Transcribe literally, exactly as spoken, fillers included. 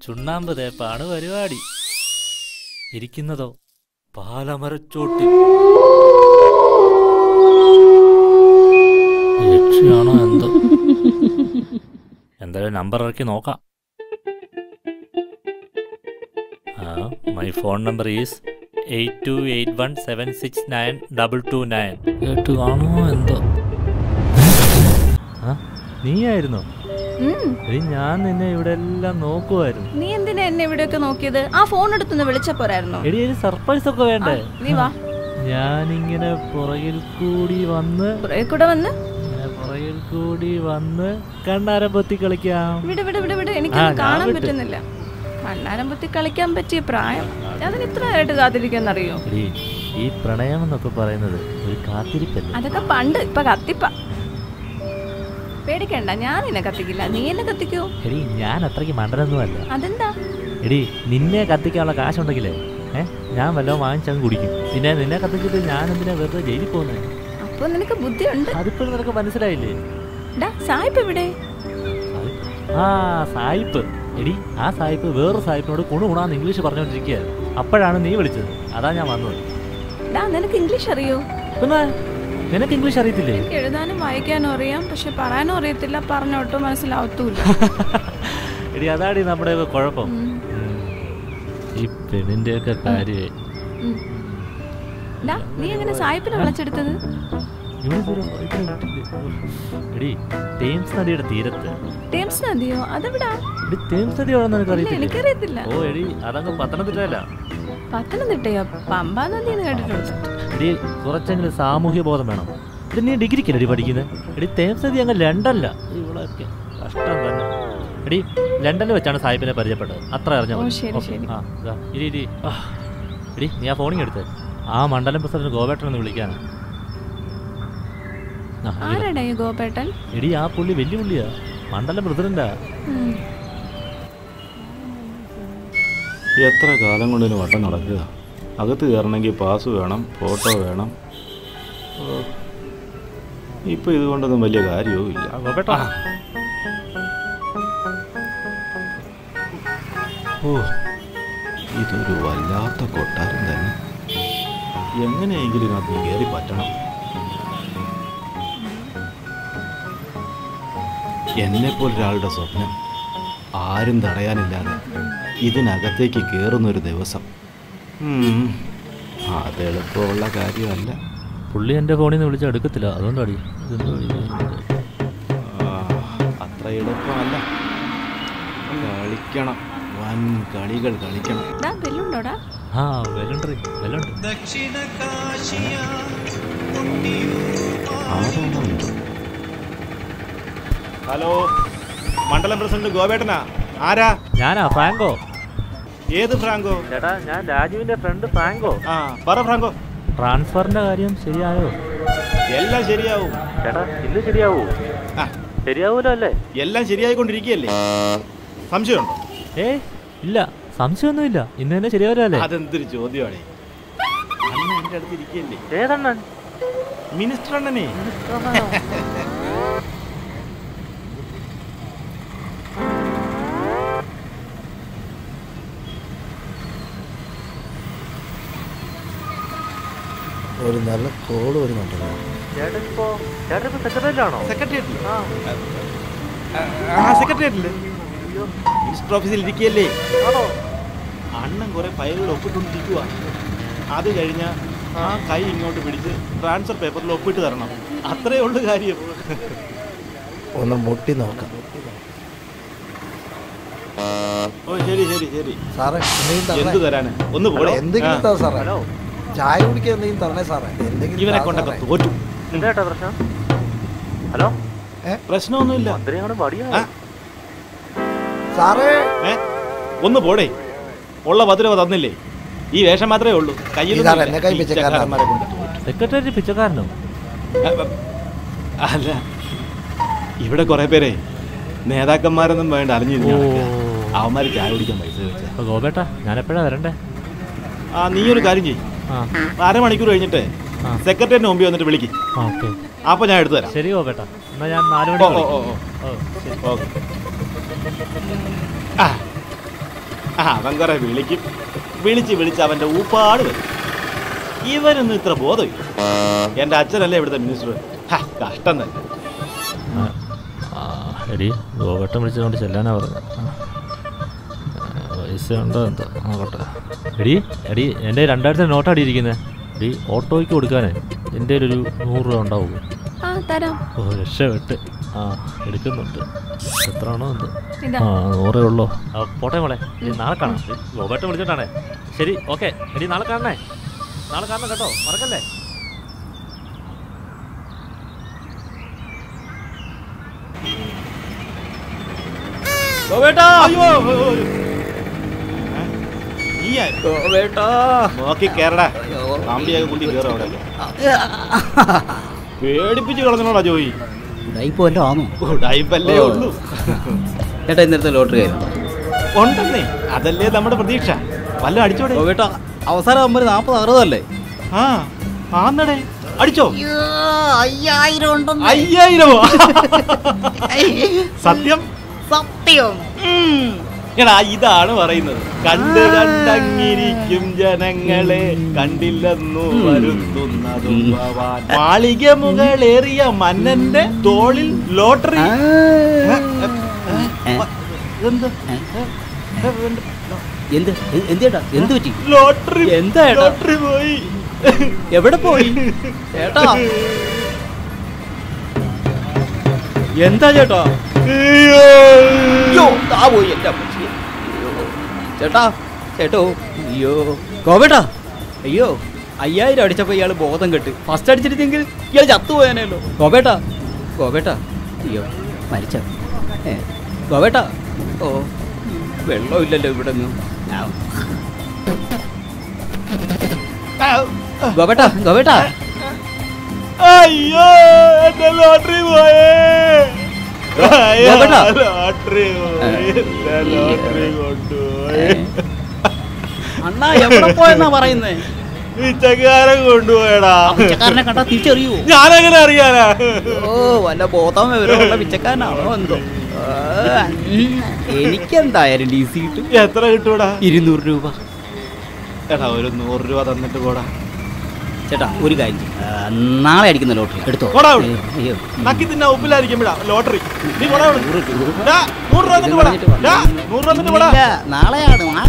ചുണ്ണാമ്പ് തേപ്പാണ് പരിപാടി. ഇരിക്കുന്നതോ പാലമരച്ചോട്ടിൽ. യക്ഷിയാണോ എന്തോ. എന്തായാലും നമ്പർ ഇറക്കി നോക്കാം. ആ my phone number is eight two eight one seven six nine double two nine. കേട്ട് കാണുമോ എന്തോ. ആ നീയായിരുന്നോ? ഞാൻ നിന്നെ ഇവിടെ എല്ലാം നോക്കുമായിരുന്നു. നീ എന്തിനാ എന്നെ ഇവിടെയൊക്കെ നോക്കിയത്? ആ ഫോൺ എടുത്തൊന്ന് വിളിച്ച പോരായിരുന്നോ? എടി ഒരു സർപ്രൈസ് ഒക്കെ വേണ്ടേ? നീ വാ. ഞാനിങ്ങനെ പുറകിൽ കൂടി വന്ന് പുറകിൽ കൂടെ വന്ന് പുറകിൽ കൂടി വന്ന് കണ്ണാരം പൊത്തി കളിക്കാം. വിട് വിട് വിട് വിട് എനിക്കൊന്നും കാണാൻ പറ്റുന്നില്ല. കണ്ണാരം പൊത്തി കളിക്കാൻ പറ്റിയ പ്രായം. അതിന് ഇത്ര നേരമായിട്ട് കാത്തിരിക്കാന്നറിയോ? ഈ പ്രണയം എന്നൊക്കെ പറയുന്നത് ഒരു കാത്തിരിപ്പല്ലേ? അതൊക്കെ പണ്ട്. ഇപ്പൊ കത്തിപ്പ. പേടിക്കണ്ട, ഞാൻ എന്നെ കത്തിക്കില്ല. നീ എന്നെ കത്തിക്കോ? എടി ഞാൻ അത്രയ്ക്ക് മണ്ടനൊന്നും അല്ല. അതെന്താ? എടി നിന്നെ കത്തിക്കാനുള്ള കാശുണ്ടെങ്കിലേ ഏഹ് ഞാൻ വല്ലതും വാങ്ങിച്ചങ്ങ് കുടിക്കും. പിന്നെ നിന്നെ കത്തിച്ചിട്ട് ഞാൻ എന്തിനാ വെറുതെ ജയിലിൽ പോകുന്നത്? അപ്പൊ നിനക്ക് ബുദ്ധിയുണ്ട്. അതിപ്പോഴും നിനക്ക് മനസ്സിലായില്ലേ? സായിപ്പ് എവിടെ? ആ സായിപ്പ്. എടി ആ സായിപ്പ് വേറൊരു സായിപ്പിനോട് കുണു കുണാന്ന് ഇംഗ്ലീഷ് പറഞ്ഞുകൊണ്ടിരിക്കുകയായിരുന്നു. അപ്പോഴാണ് നീ വിളിച്ചത്. അതാ ഞാൻ വന്നത്. നിനക്ക് ഇംഗ്ലീഷ് അറിയോ? പിന്നെ നിനക്ക് ഇംഗ്ലീഷ് അറിയത്തില്ലേ? എഴുതാനും വായിക്കാനും അറിയാം, പക്ഷെ പറയാനും അറിയത്തില്ല. പറഞ്ഞോട്ടോ മനസ്സിലാവത്തൂല്ല. എടി അതാടി നമ്മുടെ കുഴപ്പം. ഈ പെണ്ണിന്റെ ഒക്കെ കാര്യേ. നീ എങ്ങനെ സായിപ്പിനെ വിളിച്ചെടുത്തത്? എടി തേംസ് നദിയുടെ തീരത്ത്. തേംസ് നദിയോ? അതെവിടാ? തേംസ് നദി എവിടെന്ന് എനിക്കറിയത്തില്ല. ഓ എടി അതങ്ങ് പത്തനംതിട്ടയല്ല. പത്തനംതിട്ടയോ? പമ്പാ നദി എന്ന് കേട്ടിട്ടുണ്ട്. എടി കുറച്ചെങ്കിലും സാമൂഹ്യ ബോധം വേണം. ഇത് നീ ഡിഗ്രിക്കല്ലേ പഠിക്കുന്നത്? എടി തേംസ് നദി അങ്ങ് ലണ്ടനില്ല. ഇവളൊക്കെ കഷ്ടം തന്നെ. എടി ലണ്ടനിൽ വെച്ചാണ് സാഹിബിനെ പരിചയപ്പെട്ടത്. അത്ര അറിഞ്ഞോ? എടി നീ ആ ഫോണിങ് എടുത്ത് ആ മണ്ഡലം പ്രസിഡന്റ് ഗോപേട്ടൻ ഒന്ന് വിളിക്കാനാ. ഗോപേട്ടൻ എടി ആ പുള്ളി വലിയ പുള്ളിയാ, മണ്ഡലം പ്രസിഡന്റാ. എത്ര കാലം കൊണ്ടിന് വട്ടം നടക്കുക. അകത്ത് കയറണമെങ്കിൽ പാസ് വേണം, ഫോട്ടോ വേണം. ഇപ്പൊ ഇതുകൊണ്ടൊന്നും വലിയ കാര്യവും ഇല്ല. ഓ ഇതൊരു വല്ലാത്ത കൊട്ടാരം തന്നെ. എങ്ങനെയെങ്കിലും അത് കയറി പറ്റണം. എന്നെപ്പോലൊരാളുടെ സ്വപ്നം ആരും തടയാനില്ലാതെ ഇതിനകത്തേക്ക് കയറുന്നൊരു ദിവസം. അത് എളുപ്പമുള്ള കാര്യമല്ല. പുള്ളി എൻ്റെ ഫോണിൽ നിന്ന് വിളിച്ചാൽ എടുക്കത്തില്ല. അതുകൊണ്ടാണ് അത്ര എളുപ്പമല്ല. കളിക്കണം, വൻ കളികൾ കളിക്കണം. ആ വെല്ലുണ്ട് വെല്ലുണ്ട്. ഹലോ, മണ്ഡലം പ്രസിഡന്റ് ഗോപേട്ടനാ? ആരാ? ഞാനാ, ഫ്രാങ്കോ. ഏത് ഫ്രാങ്കോ? ചേട്ടാ ഞാൻ രാജുവിന്റെ ഫ്രണ്ട് ഫ്രാങ്കോ. ആ പറ ഫ്രാങ്കോ. ട്രാൻസ്ഫറിന്റെ കാര്യം ശരിയായോ? എല്ലാം ശരിയാവും ചേട്ടാ. ഇന്ന് ശരിയാവൂ? ശരിയാവൂലോ അല്ലേ? എല്ലാം ശരിയായിക്കൊണ്ടിരിക്കുകയല്ലേ. സംശയമുണ്ടോ? ഏ ഇല്ല, സംശയമൊന്നുമില്ല. ഇന്ന് തന്നെ ശരിയാവൂലോ അല്ലേ? അതെന്തൊരു ചോദ്യമാണ്. അണ്ണൻ എന്റെ അടുത്ത് ഇരിക്കുകയല്ലേ. ഏതണ്ണൻ? മിനിസ്റ്റർ അണ്ണനെ. ഒരു നല്ല കോള് വരുന്നുണ്ടല്ലോ. മിനിസ്റ്റർ ഓഫീസിൽ ഇരിക്കുകയല്ലേ. അണ്ണൻ കുറെ ഫയലുകൾ ഒപ്പിട്ടുകൊണ്ടിരിക്കുക. അത് കഴിഞ്ഞ ആ കൈ ഇങ്ങോട്ട് പിടിച്ച് ട്രാൻസ്ഫർ പേപ്പറിൽ ഒപ്പിട്ട് തരണം. അത്രേ ഉള്ളു കാര്യം. ഒന്ന് മുട്ടി നോക്കാം. ഓ ശരി ശരി ശരി സാറേ. എന്ത് തരാന്? ഒന്ന് പോലെ എന്തെങ്കിലും താ സാറേ. ചായ കുടിക്കാൻ എന്തെങ്കിലും തരണേ സാറേ. എന്തെങ്കിലും ഇവനെ കൊണ്ടൊക്കെ തോറ്റു. പ്രശ്നം? ഹലോ, പ്രശ്നമൊന്നുമില്ല സാറേ. ഒന്ന് പോടേ. ഉള്ള പതിരവ തന്നില്ലേ? ഈ വേഷം മാത്രമേ ഉള്ളൂ. കയ്യിൽ സെക്രട്ടറി പിച്ചക്കാരനോ? അല്ല, ഇവിടെ കുറെ പേരെ നേതാക്കന്മാരൊന്നും വേണ്ട അറിഞ്ഞിരുന്നു. അവന്മാര് ചായ കുടിക്കാൻ പൈസ വെച്ച. ഗോപേട്ടാ ഞാൻ എപ്പോഴാ വരണ്ടേ? ആ നീ ഒരു കാര്യം ചെയ്യും. അരമണിക്കൂർ കഴിഞ്ഞിട്ട് സെക്രട്ടറിന്റെ മുമ്പിൽ വന്നിട്ട് വിളിക്കും. അപ്പൊ ഞാൻ എടുത്തു തരാം. ശരി ഗോപേട്ടാ, എന്നാ ഞാൻ നാല് മണി. അവൻ കുറെ വിളിക്കും, വിളിച്ച് വിളിച്ച് അവൻ്റെ ഊപ്പാട് വരും. ഇവനൊന്നും ഇത്ര ബോധമില്ല. എൻ്റെ അച്ഛനല്ലേ ഇവിടുത്തെ മിനിസ്റ്റർ. കഷ്ടം തന്നെ. എടി ഗോവട്ടം വിളിച്ചുകൊണ്ട് ചെല്ലാനാ പറഞ്ഞത്. പൈസ ഉണ്ടോ എന്തോ നോക്കട്ടെ. എടി എടി എൻ്റെ രണ്ടായിരത്തി നോട്ട് അടിയിരിക്കുന്നത്. എടി ഓട്ടോയ്ക്ക് കൊടുക്കാനേ എൻ്റെ ഒരു നൂറ് രൂപ ഉണ്ടാവും. ആ തരാം. ഓ രക്ഷപ്പെട്ട്. ആ എടുക്കുന്നുണ്ട്. എത്രയാണോ എന്തോ. ഇതാ. ആ നൂറേ ഉള്ളൂ. ആ പോട്ടെ മോളെ, ഇനി നാളെ കാണാം. ഗോവട്ടം വിളിച്ചിട്ടാണേ. ശരി ഓക്കെ. എടി നാളെ കാണണേ. നാളെ കാണണം കേട്ടോ, മറക്കല്ലേ. നോക്കി കേറടാ, അമ്പിയൊക്കെ കൂട്ടി കേറും അവിടെ. പേടിപ്പിച്ച് കളഞ്ഞോടാ ജോയി. ഉടായിപ്പല്ലേ ഉള്ളൂ. ചേട്ടാ ഇന്നത്തെ ലോട്ടറി ഉണ്ടെന്നേ, അതല്ലേ നമ്മുടെ പ്രതീക്ഷ. വല്ലതും അടിച്ചോടെ ചേട്ടാ? അവസാനം ആകുമ്പോൾ നാൽപ്പത് അറുപതല്ലേ? ആ ആന്നടേ, അടിച്ചോ? അയ്യായിരം അയ്യായിരമോ? സത്യം സത്യം. എടാ ഇതാണ് പറയുന്നത്. കണ്ട് കണ്ടങ്ങിരിക്കും ജനങ്ങളെ കണ്ടില്ലെന്നു വരുത്തുന്നതും ഭവാൻ. മാളിക മുകളേറിയ മന്നന്റെ തോളിൽ ലോട്ടറി. എന്ത് എന്ത് ചേട്ടാ? എന്ത് പറ്റി? ലോട്ടറി. എന്താ ലോട്ടറി പോയി. എവിടെ പോയി ചേട്ടാ? എന്താ ചേട്ടാ? പോയി എന്റെ ചേട്ടാ. ചേട്ടോ അയ്യോ കോവേട്ടാ. അയ്യോ അയ്യായിരം അടിച്ചപ്പോ ഇയാള് ബോധം കെട്ട്. ഫസ്റ്റ് അടിച്ചിട്ടെങ്കിൽ ഇയാൾ ചത്തുപോയാനല്ലോ. കോവേട്ടാ കോവേട്ടാ. അയ്യോ മരിച്ച കോവേട്ടാ. ഓ വെള്ളമില്ലല്ലോ ഇവിടെ ഒന്നും. ഗോവേട്ടാ ഗോവേട്ടാ. അയ്യോ എന്റെ ലോട്ടറി പോയേ. ലോട്ടറി ലോട്ടറി കൊണ്ടുപോയി. അണ്ണാ എവിടെ പോയെന്നാ പറയുന്നേ? പിച്ചക്കാരൻ കൊണ്ടുപോയടാ. പിച്ചക്കാരനെ കണ്ടാ തിരിച്ചറിയൂ? ഞാനെങ്ങനെ അറിയാനാ? ഓ വല്ല ബോധം വിവരമുള്ള പിച്ചക്കാരനാണോ എന്തോ. എനിക്കെന്തായാലും ഡി സി കിട്ടും. എത്ര കിട്ടൂടാ? ഇരുന്നൂറ് രൂപ. എടാ ഒരു നൂറ് രൂപ തന്നിട്ട് പോടാ. ചേട്ടാ ഒരു കാര്യം, നാളെ അടിക്കുന്ന ലോട്ടറി എടുത്തോ. നക്കി തിന്നാ ഉപ്പിലായിരിക്കും ലോട്ടറി. നീ നൂറ് രൂപ തന്നിട്ട് പോടാ. നൂറ് രൂപ തന്നിട്ട് പോടാ. നാളെയാണ്.